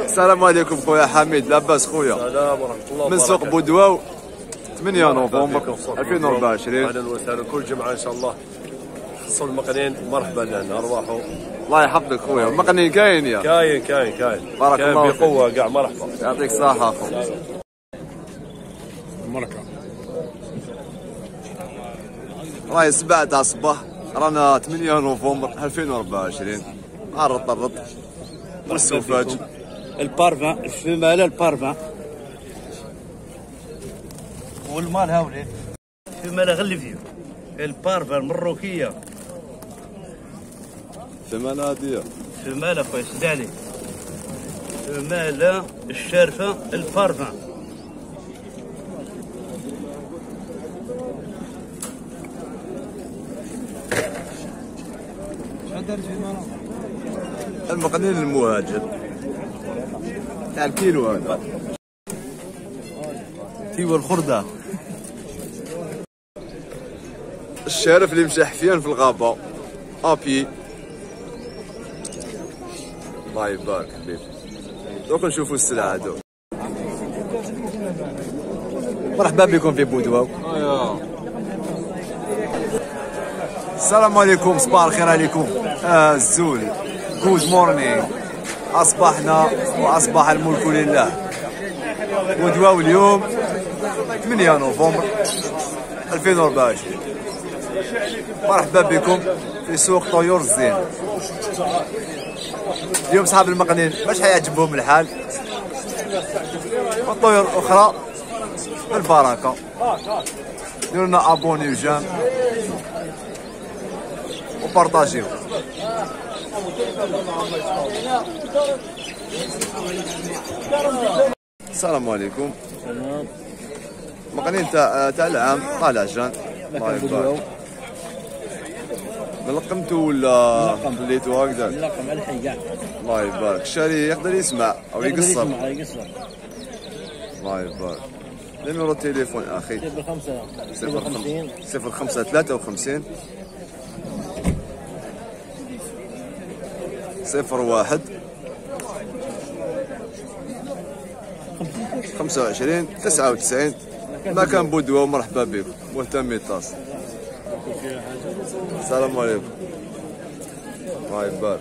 السلام عليكم خويا حميد، لاباس خويا؟ السلام ورحمة الله. من سوق بودواو 8 نوفمبر 2024. اهلا وسهلا كل جمعة ان شاء الله. خصوا المقنين مرحبا لنا ارواحوا. الله يحفظك خويا. المقنين كاين يا كاين بارك الله فيك. بقوة كاع مرحبا. يعطيك الصحة خويا. مركة راهي 7 تاع الصباح، رانا 8 نوفمبر 2024. عرض والسوفاج البارفان الفيمالة البارفان والمال هاولي الفيمالة غلي فيه البارفان المروكية فمالة هادية الفيمالة خويا سد عليك الفيمالة الشارفة البارفان. المقنين المهاجر تاع الكيلو هذا ايوا الخردة الشارف اللي مشى حفيان في الغابة ابي. الله يبارك حبيبي. دوك نشوفوا السلعة هذو. مرحبا بكم في بودواو. السلام عليكم، صباح الخير عليكم. الزول جود مورنينغ. اصبحنا واصبح الملك لله. بودواو اليوم 8 نوفمبر 2024. مرحبا بكم في سوق طيور الزين. اليوم صحاب المقنين باش حيعجبهم الحال، والطيور اخرى بالبركه. ديروا لنا ابوني وجام وبارطاجيو. السلام عليكم. مقنين تاع العام طالع جان. الله يبارك. لقمتو ولا خليتو هكذا؟ اللقم الحي كاع. الله يبارك. الشاري يقدر يسمع او يقصر. يقصر. الله يبارك. نيميرو التليفون اخي 05 53 01 25 99. مكان بودواو. مرحبا بكم. مهتم يتصل. السلام عليكم. الله يبارك.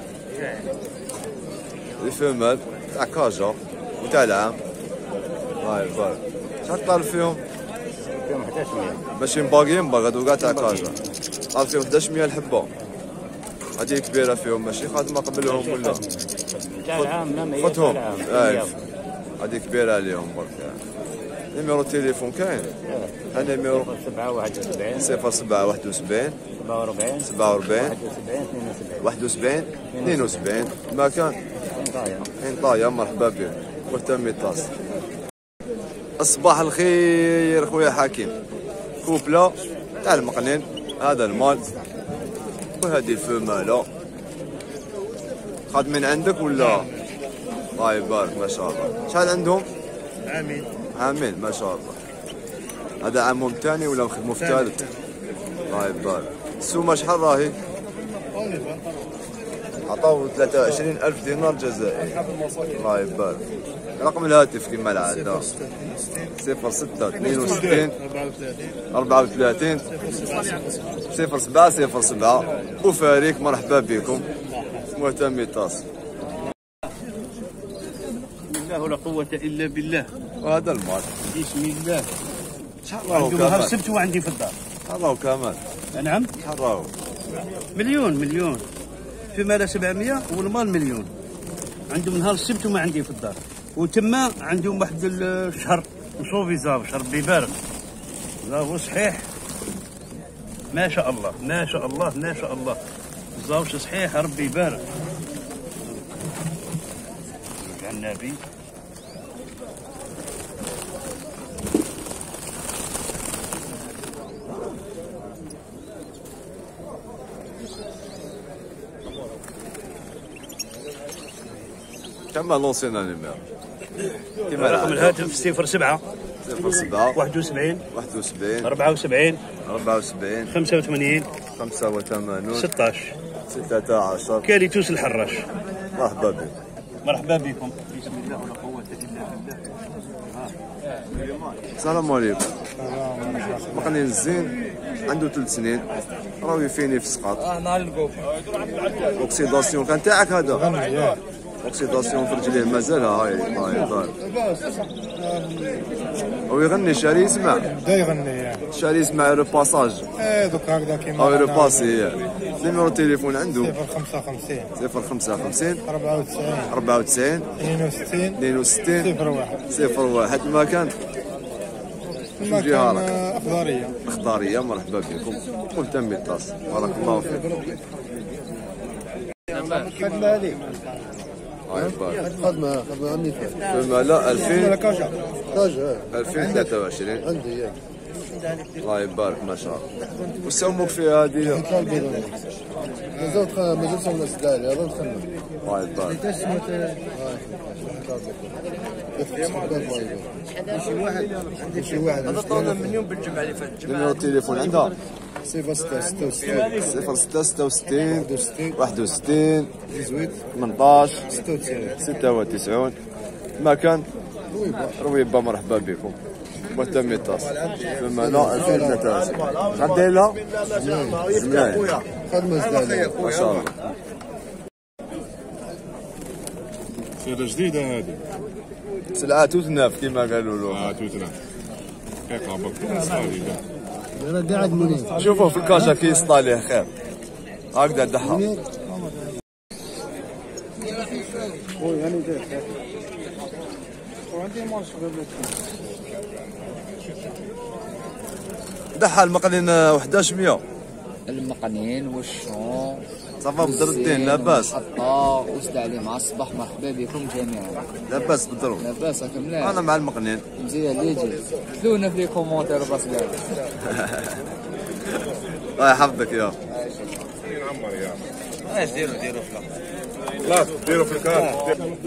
الفيمال تاع كاجا وتاع العام. الله يبارك. شحال طالب فيهم؟ فيهم 1100. ماشي مباقيين هادو كاع تاع كاجا. طالب فيهم 1100 الحبة. هادي كبيرة فيهم ماشي خادمة قبلهم ولا؟ تاع العام خذهم. هادي كبيرة عليهم برك. نيميرو التليفون كاين؟ نيميرو 771 07 71 47 47 71 72. مكان طايا. مرحبا بك. مهتم يتصل. الصباح الخير خويا حكيم. كوبلا تاع المقنين. هذا المال وهذه الفمالة. خادمين عندك ولا؟ الله يبارك ما شاء الله. شحال عندهم؟ عامين ما شاء الله. هذا عامهم الثاني ولا مخدموا في الثالث؟ الله يبارك. السومة شحال راهي؟ عطاو 23,000 دينار جزائري. الله يبارك. رقم الهاتف كما العادة 06 62 34 07 07. وفريق مرحبا بكم. مهتم يتصل. لا ولا قوة إلا بالله. وهذا المال بسم الله. شحال راهو عندي نهار كمال؟ السبت وعندي في الدار. شحال راهو كمال؟ نعم. شحال راهو؟ مليون. في مال 700 والمال مليون. عندهم نهار السبت وما عندي في الدار. وتما عندهم واحد الشهر نصوفي زاب شهر ربي يبارك. زاو صحيح. ما شاء الله ما شاء الله ما شاء الله. زاوش صحيح ربي يبارك. رجع النبي. كما لونسينا نيميرو كما رقم الهاتف 07 07 71 71 74 74 85 85 16 16. كاليتوس الحراش. مرحبا بك. مرحبا بكم. بسم الله ولا قوة إلا بالله. السلام عليكم. مقنين الزين عنده 3 سنين راهو يفيني في سقاط. نهار الكوب اوكسيداسيون كان تاعك هذا؟ اوكسيداسيون في رجليه مازالها هاي ضارب. هو يغني شاري يسمع. بدا يغني شاري يسمع ريباساج. دوك هكذا كيما هاي ريباسي. نيميرو تليفون عنده 055 055 94 94 62 62 01 المكان المكان أخضرية. اخضريه. مرحبا بكم. مهتم بالطاس. بارك الله فيك. خدمة هذيك خدمة عمي فما لا 2000 كاجا 2023 عندي الله يبارك ما شاء الله. وسموك في هذه مازال صونا سدالي هذا نخدم. الله يبارك. شي واحد هذا طولنا من يوم بالجمعة اللي فاتت. نيميرو التليفون عندها 0666 066 61 18 18 96 96 مكان رويبة. مرحبا بكم. مهتم بالطاس. فما لا 2023 غدي لها زملاء. خدمة سدالي ما شاء الله. سيرة جديدة هذه. سلعة توتناف كما قالوا له. توتنا. كيقرا بك صغير. انا قاعد منين شوفوا في الكاشا كي يسطاليه خير هكذا دحا. دحا المقلين 1100 المقنين والشون صافا بدر الدين لاباس. حطا وسد عليه مع الصباح. مرحبا بكم جميعا. لاباس بدرو. لاباس راك ملاح. انا مع المقنين. مزيان اللي يجي تلونا في لي كومونتير باس كاع. الله يحفظك يا نعمر يا. اش ديروا خلاص ديروا في الكارت.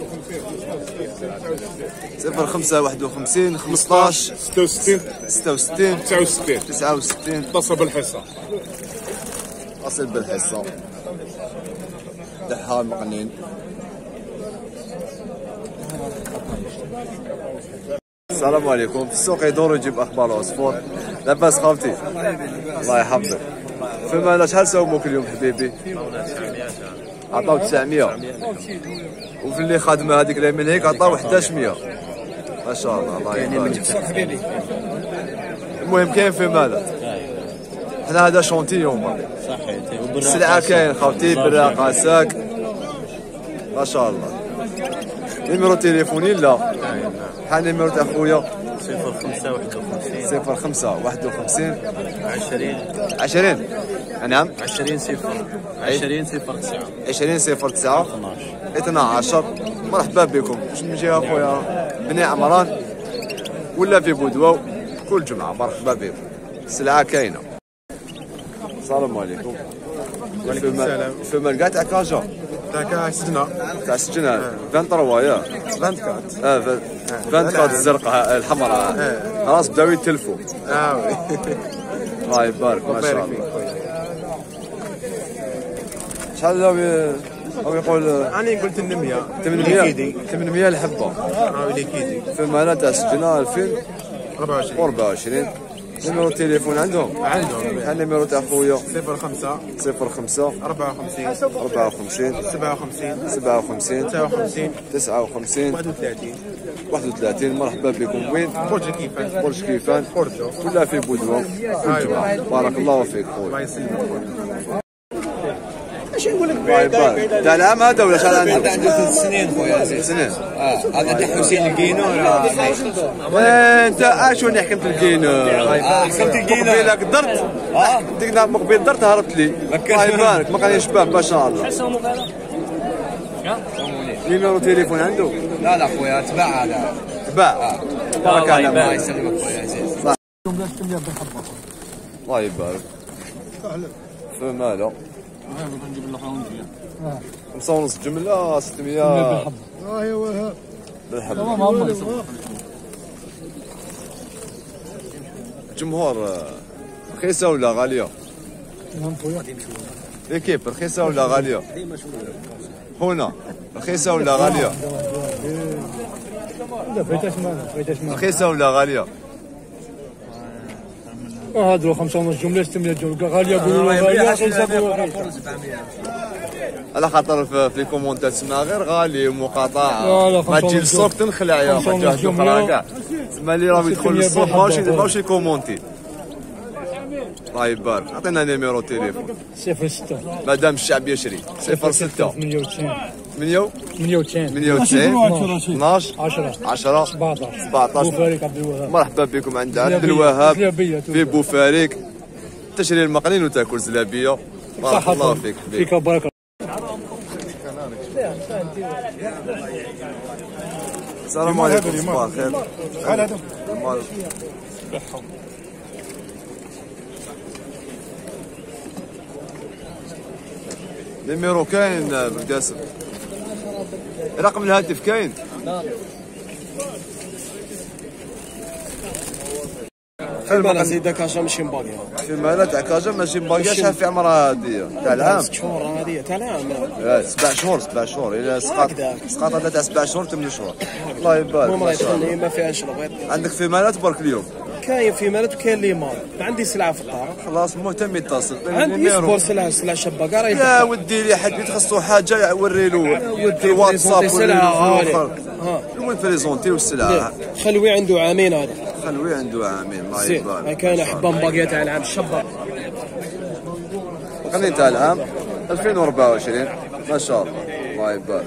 05 51 15 66 66 69 69 اتصل بالحصة. اصل بالحصه. دحا المقنين. السلام عليكم. في السوق يدور يجيب اخبار عصفور. لاباس خالتي؟ الله يحفظك. فما شحال ساوموك اليوم حبيبي؟ عطاو 900. وفي اللي خادمه هذيك اللي من هيك عطاو 1100. ما شاء الله. الله يبارك. المهم كاين في ماذا؟ حنا هذا شونتيون. السلعه كاين خاوتي براقه ساك. ما شاء الله. نيميرو تليفوني لا بحال نيميرو تاع خويا 05 51 20 نعم 20 0 20 09 20 09 12. مرحبا بكم. باش نجي اخويا بني عمران ولا في بودواو كل جمعه. مرحبا بكم. السلعه كاينه. السلام عليكم. وعليكم السلام. فما كاع تاع كاجا تاع السجنة تاع السجنة 23 يا 24 24 الزرقاء الحمراء. خلاص بداو يتلفوا. وي الله يبارك ما شاء الله. شحال هو يقول؟ انا قلت 800 800 الحبه. اللي كيدي فما لا تاع السجنة 2024. نيميرو التليفون عندهم؟ بحال نيميرو تاع خويا 05 54 54 57 57 59 31. مرحبا بكم. وين؟ برج كيفان برج كيفان بورتو. ولا في بودوا كل جمعة. بارك الله فيك خويا. الله يسلمك. الله يبارك. تاع العام هذا ولا شحال عنده؟ عنده 3 سنين خويا عزيز. سنين. هذا تاع حسين الكينو. انت اشو اللي حكمت الكينو؟ حكمت الكينو. قبيلك درت. ديك النهار مقبل درت هربت لي. الله يبارك. ما كان شباب ما شاء الله. نيميرو تليفون عنده؟ لا خويا تباع هذا. تباع. بارك الله يسلمك خويا عزيز. الله يبارك. فما لا 5 ونص جملة 600 بالحبة. الجمهور رخيصة ولا غالية؟ ليكيب رخيصة ولا غالية؟ خونا رخيصة ولا غالية؟ رخيصة ولا غالية؟ هادرو 5 ونص جملة 600 جملة غالية يقولوا غالية رخيصة يقولوا على خاطر في لي كومونتات تسمى غير غالي ومقاطعة لا، ما تجي للسوق تنخلع يا اخي تجي اخرى كاع تسمى اللي راه يدخل للسوق ماشي كومونتي. الله يبارك. عطينا نيميرو تليفون 06 مادام الشعب يشري 06 98 98 12 10 17 بوفاريك عبد الوهاب. مرحبا بكم عند عبد الوهاب في بوفاريك. تشري المقلين وتاكل زلابيه. بارك الله فيك. فيك بارك الله. السلام عليكم. صباح الخير. نيميرو كاين بالقاسم. رقم الهاتف كاين؟ فيما زيد كاشا ماشي مباقي. فيما لا تاع كاشا ماشي مباقي. شحال في عمرها هذه؟ تاع العام؟ 6 شهور هذه تاع العام. 7 شهور 7 شهور. إلا سقط تاع 7 شهور 8 شهور. الله يبارك. ما يدخلني ما فيهاش ربيط. عندك فيمالات برك اليوم؟ كاين فيمالات وكاين لي مال. عندي سلعه في الدار. خلاص مهتم يتصل. عندي سبور سلعه شباكه راهي. يا ودي اللي حد يتخصو حاجه وري له في الواتساب سلعه وين بريزونتي والسلعه. خلوي عنده عامين هذا. خلوي عنده عامين. الله يبارك. كاين حبه مباقيه تاع العام الشباك. قلنا تاع العام 2024 ما شاء الله. الله يبارك.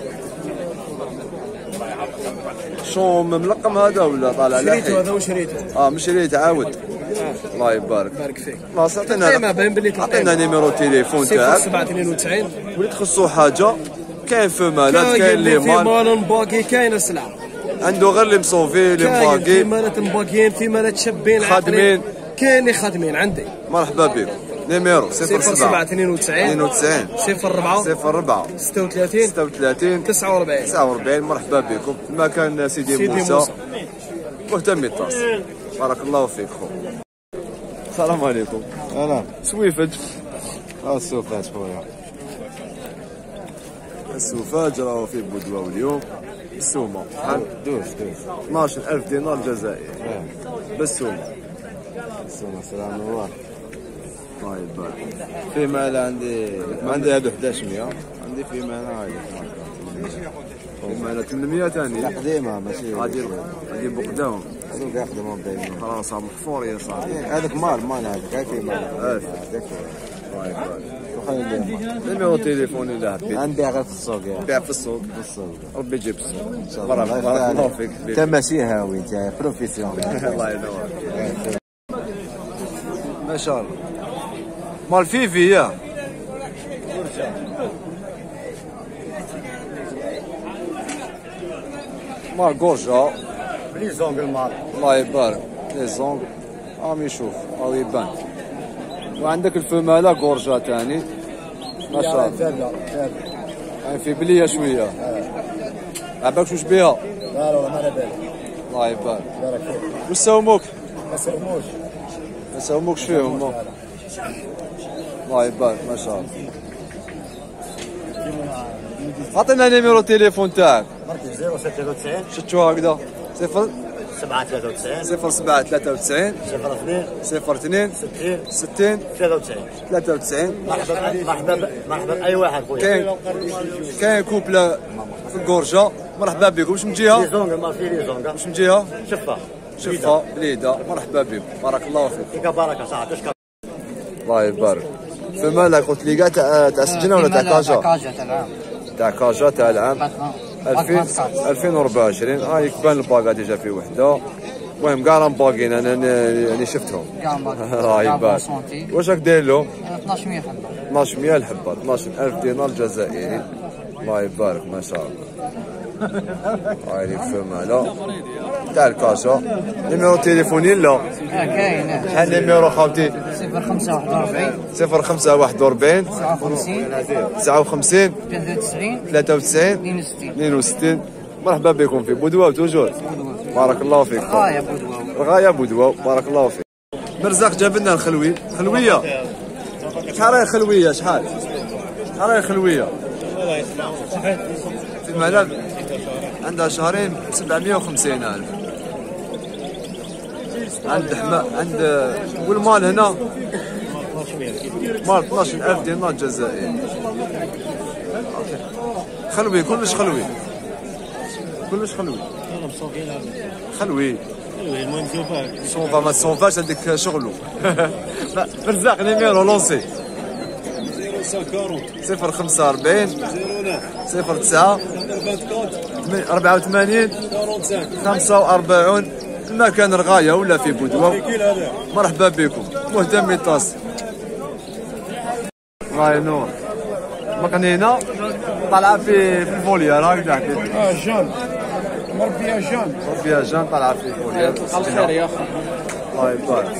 شو ملقم هذا ولا طالع لاحي؟ شريته هذا وشريته. مش شريته عاود. الله يبارك. بارك فيك. خلاص عطينا نيميرو تليفون تاعك. 0792 ولي تخصو حاجه. كاين فمالات كاين لي مال مباقي كاين السلعه. عنده غير لي مصوفي لي مباقي. في مالات مباقيين في مالات شابين خادمين. كاين اللي خادمين عندي. مرحبا بكم. نيميرو 07 92 04 36 49. مرحبا بكم في مكان سيدي موسى. مهتم يتصل. بارك الله فيك خو. السلام عليكم. انا سويفج. السوفاج خويا. السوفاج راهو في بودواو اليوم. السومه دوز 12000 دينار جزائري. بالسومه. السومه سلام الله. الله يبارك. في مال عندي هادو 1100. عندي في مال هاي في مال 800 ثاني. قديمه ماشي غادي بقداهم. هذوك يخدمون بينهم. خلاص محفور يا صاحبي. هذاك مال هذاك في مال. الله يبارك. وخلي نيميرو تليفوني اللي حبيت. عندي غير في السوق يعني. بيع في السوق. ربي يجيب السوق ان شاء الله. بارك الله فيك. انت ماشي هاوي انت بروفيسيونيل. الله ينور. ما شاء الله. مال فيفي يا مال غورجا لي زونغ مال. الله يبارك. لي زونغ عم يشوف او يبان. وعندك الفمالة غورجا تاني ما شاء الله. يعني في بليه شويه. عباك واش بيها؟ لا ما على بالي. الله يبارك. بارك فيك. واش ساوموك؟ ما ساوموكش فيهم. الله يبارك ما شاء الله. عطينا نيميرو تليفون تاعك. 093 شفتوها هكذا 793 0793 02 02 60 93. مرحبا باي واحد خويا. كاين كوبلا في الكورجا. مرحبا بكم. واش من جهه؟ زونغ ما في لي زونغ. واش من جهه؟ شفا بليده. مرحبا بكم. بارك الله فيك. فيك بركه صاحبي. الله يبارك. فما قلت لي كاع تاع سجنه ولا تاع كاجا؟ تاع كاجا تاع العام 2024. هاي كبان الباكا ديجا في وحده. المهم كاع راهم باقيين انا يعني شفتهم. الله يبارك. واش راك داير له؟ 1200 حبه. 1200 الحبه. 12000 دينار جزائري. الله يبارك ما شاء الله. هاي لي فماله تاع الكاشا. نيميرو تليفوني لا؟ كاين. شحال نيميرو خاوتي؟ 0541 59 93 62 62. مرحبا بكم في بودواو توجور. بارك الله فيك. غاية بودواو. بارك الله فيك. مرزاق جاب لنا الخلوية. شحال راهي خلوية؟ شحال راهي خلوية؟ في ملل عندها شهرين 750,000. عند والمال هنا مال 12,000 دينار جزائري. خلوي كلش خلوي خلوي المهم صوفا ما صوفاش هذيك شغلو. برزاق نيميرو لونسي 045 09 84 45. المكان رغاية ولا في بودوة. مرحبا بكم مهتم يتصل. الله ينور. مقنينة طالعة في الفوليار هكذا حكيت. جان مربية جان طالعة في الفوليار. الخير يا اخي. الله يبارك.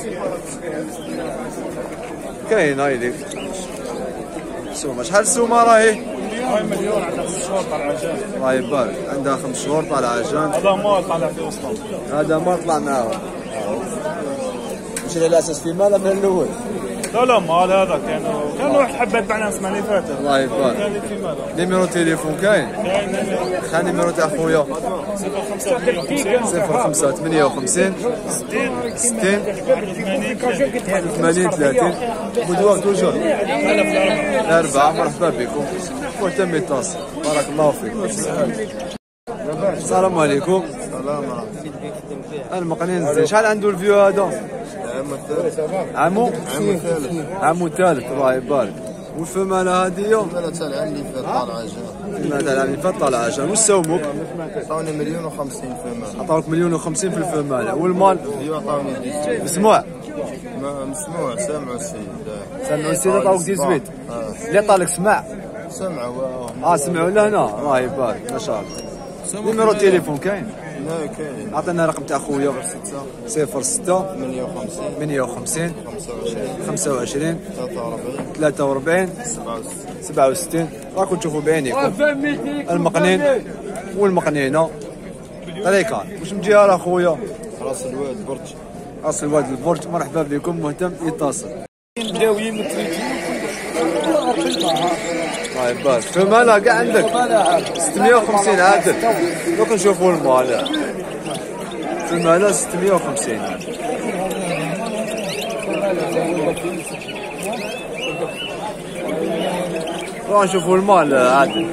كاين هايديك سومة. شحال السومة راهي؟ مليون عندها 5 شهور طالعه جان. الله يبارك. عندها 5 شهور طالعة جان. هذا مال طالع في وسطهم. هذا ما طلع معاه. مش على الاساس في ماله من الاول. لا مال هذا كان واحد حبيت معنا السنه اللي فاتت. الله يبارك. كان في مال. نيميرو تليفون كاين؟ خا نيميرو تاع خويا 05 58 60 80 30. بدوه توجور الأربعة. مرحبا بكم مهتم يتصل. بارك الله فيكم. السلام عليكم. المقنين زين. شحال عنده الفيو هذا؟ عامو ثالث. الله يبارك. والفمالة هذه؟ انا تاع العام اللي فات طالعه جان. الفمالة تاع العام اللي فات طالعه جان. واش ساوموك؟ عطاوني 1,050,000 فمال. عطاوك 1,050,000 في الفمالة. والمال؟ اليوم عطاوني 18. مسموع؟ مسموع سامع السيد. سمعوا السيد عطاوك 18. اللي عطالك سمع؟ سمعوا سمعوا لهنا. الله يبارك ما شاء الله. نيميرو تليفون كاين؟ لا كاين. عطينا الرقم تاع خويا 06 58 58 25 43 43 67. راكم تشوفوا بعينيكم المقنين والمقنينه. طريقان واش من جهه خويا؟ راس الواد برج. راس الواد البرج. مرحبا بكم مهتم يتصل. الله يبارك. فمالا كاع عندك 650 عادل. دوك نشوفوا المال. فمالا 650. روح نشوفوا المال عادل.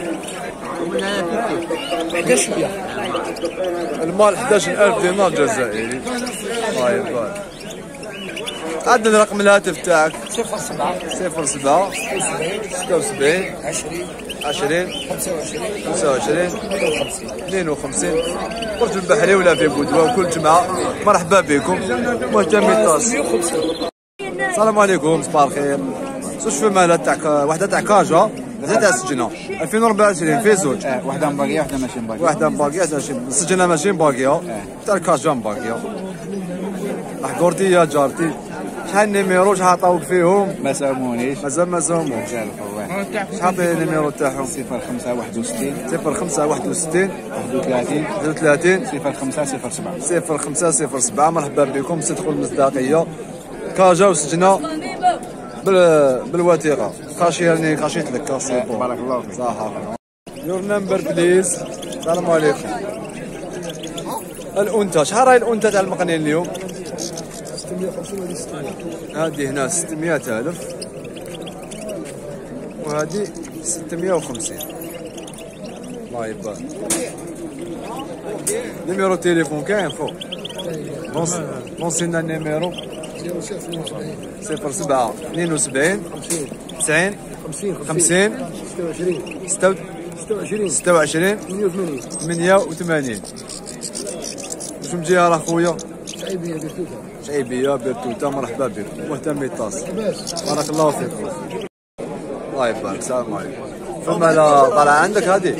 المال 11,000 دينار جزائري. الله يبارك. عدنا رقم الهاتف تاعك 07 76 20 25 52. برج البحري ولا في بودوه وكل جمعة. مرحبا بكم مهتم يتصل. السلام عليكم. صباح الخير. زوج فمالة تاعك. واحدة تاع كاجا واحدة تاع السجنة 2024 في زوج. واحدة مباقية واحدة ماشي مباقية. واحدة مباقية ماشي السجنة ماشي مباقية. تاع الكاجا مباقية. حقورتي يا جارتي. شحال النيميرو شحال عطاوك فيهم؟ ما ساومونيش. مازال ما ساوموش. شحال النيميرو تاعهم؟ 05 61 05 61 31 31 05 07 05 07. مرحبا بكم. صدقوا المصداقية. كاجا وسجنة بالوثيقة. خاشيرني خاشيت لك. بارك الله فيك. صح. يور نمبر بليز. السلام عليكم. الأنثى شحال راهي الأنثى تاع المقنين اليوم؟ 650 هذه هنا 600,000 وهذه 650. الله يبارك. نيميرو تليفون كاين فوق؟ نوصلنا النيميرو 07 72 90 50 26 88. واش من جهة راه خويا؟ شعيبية بيرتوتا. مرحبا بكم مهتم يتصل. بارك الله فيكم. الله يبارك. السلام عليكم. فمالا طالعة عندك هذه؟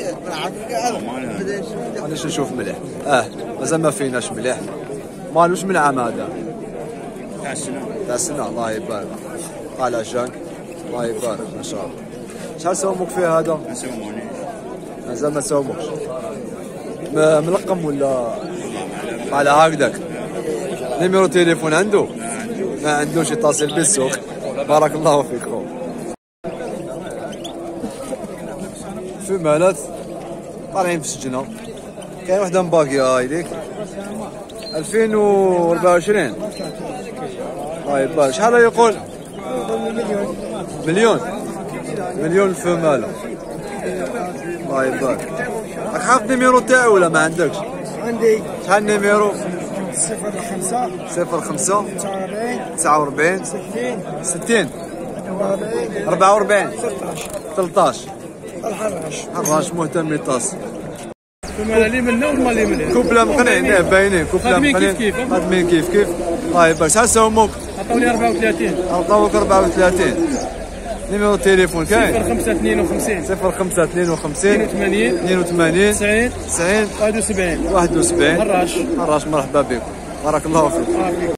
معليش نشوف مليح. مازال ما فيناش مليح. مال واش من عام هذا؟ تاع السنة. الله يبارك. طالع جان. الله يبارك ما شاء الله. شحال ساوموك فيه هذا؟ ما ساومونيش. مازال ما ساوموكش. ملقم ولا على هكذاك؟ نيميرو تليفون عنده؟ ما عندوش. يتصل بالسوق. بارك الله فيكم. في فمالات طالعين في السجنة. كاين وحده مباكية هاي ديك 2024. طيب شحال يقول؟ مليون الفمالة. الله يبارك. راك حافظ النيميرو تاعو ولا ما عندكش؟ عندي. شحال النيميرو؟ 05 49 60 44 13 الحراش مهتم يتصل. فمالا اللي منا والمال اللي منا. كوبلا مقنعين باينين، كوبلا مقنعين خادمين كيف كيف. الله يبارك. شحال ساهموك؟ عطاوني 34. عطاوك 34. نيميرو التليفون كاين؟ 0552 0552 82 90 71 حراش. مرحبا بكم، بارك الله فيك.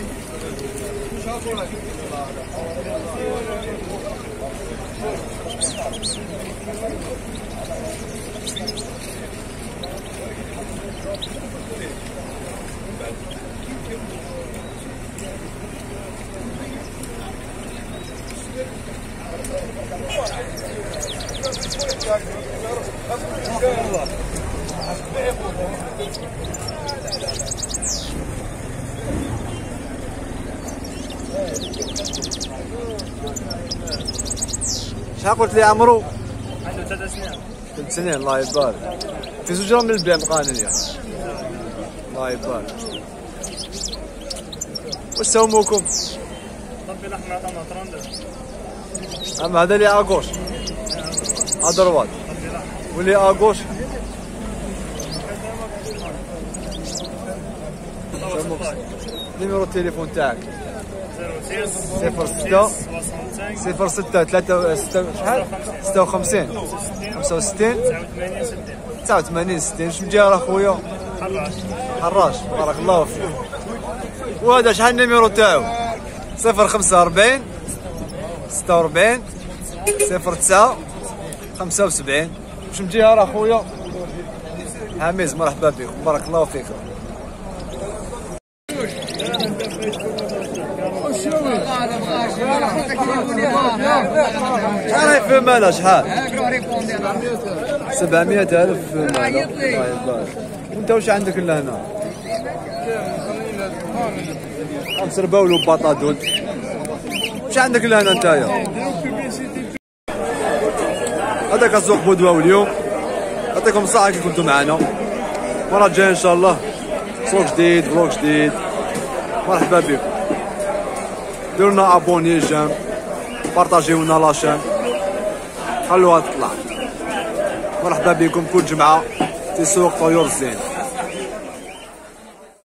شحال قلت لي عمرو؟ عنده 3 سنين. 3 سنين. الله يبارك. في زوج من البيع مقاننية. الله يبارك. واش ساوموكم؟ ربي الاحمر عطانا 32. اما هذا اللي اغوش ادروات واللي اغوش نيميرو التليفون تاعك 06 06 3 شحال 56 65 89 60. اش من جهه اخويا؟ حراش. بارك الله فيك. وهذا شحال النيميرو تاعو؟ 045 46 09 75. واش من جهه راه خويا؟ حميز. مرحبا بك، بارك الله فيك. شحال راهي فمالة؟ شحال؟ 700,000 فمالة. الله يبارك. وانت واش عندك لهنا؟ مسرباول وبطاطون. واش عندك لهنا نتايا؟ هذاك السوق بودواو اليوم. يعطيكم الصحة كي كنتوا معنا. المرة الجاية ان شاء الله سوق جديد، فلوق جديد. مرحبا بكم. ديروا لنا ابوني، جيم، بارطاجيو لنا لاشين، خلوها تطلع. مرحبا بكم كل جمعة في سوق طيور الزين.